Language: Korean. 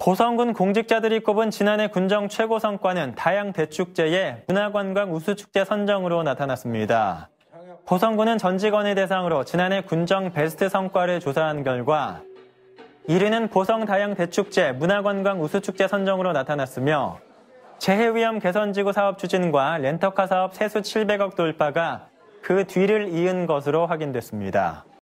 보성군 공직자들이 꼽은 지난해 군정 최고 성과는 다양 대축제의 문화관광 우수축제 선정으로 나타났습니다. 보성군은 전 직원을 대상으로 지난해 군정 베스트 성과를 조사한 결과 1위는 보성 다양 대축제 문화관광 우수축제 선정으로 나타났으며 재해위험 개선지구 사업 추진과 렌터카 사업 세수 700억 돌파가 그 뒤를 이은 것으로 확인됐습니다.